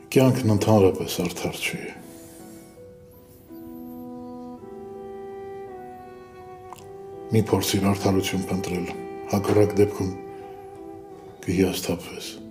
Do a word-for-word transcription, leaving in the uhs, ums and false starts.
Կյանքն ընդհանրապես արդար չի։ Մի փորձիր արդարություն փնտրել, հակառակ դեպքում կհիասթափվես։